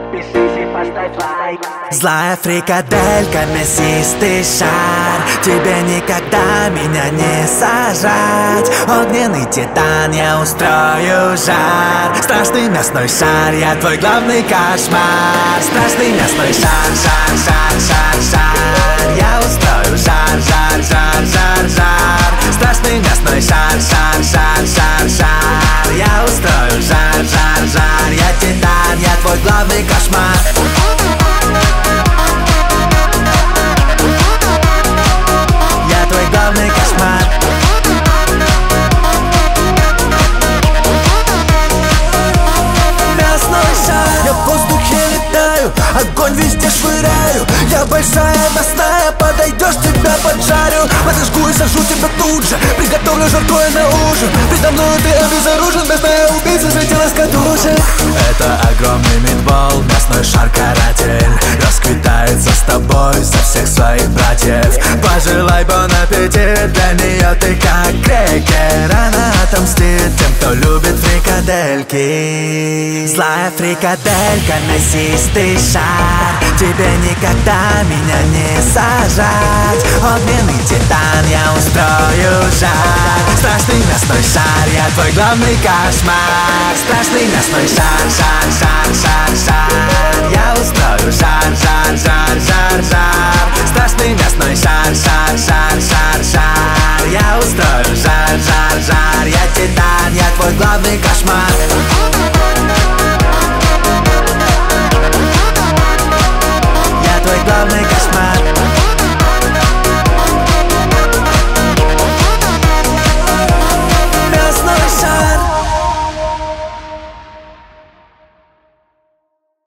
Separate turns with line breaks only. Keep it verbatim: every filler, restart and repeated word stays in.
подпишись и поставь лайк.
Злая фрикаделька, мясистый шар, тебе никогда меня не сажать. Огненный титан, я устрою жар. Страшный мясной шар, я твой главный кошмар. Страшный мясной шар, шар, шар, шар, шар. Я устрою жар, жар, жар, жар, жар. Страшный мясной шар, шар, шар, шар, шар. Я устрою жар, жар, жар. Я титан, я твой главный кошмар. Я твой главный кошмар. Мясной шар. Я в воздухе летаю, огонь везде швыряю. Я большая мясная, подойдешь, тебя поджарю. Подожгу и сожгу тебя тут же, приготовлю жаркое на ужин. Предо мной ты обезоружен, мясная убийца слетела с катушек. Это огромный митбол, мясной шар-каратель. Расквитается с тобой за всех своих братьев. Пожелай бон аппетит, для нее ты как крекер. Она отомстит тем, кто любит фрикадельки. Злая фрикаделька, мясистый шар, тебе никогда меня не сажать. Огненный титан, я устрою жар. Страшный мясной шар, я твой главный кошмар. Страшный мясной шар, шар, шар,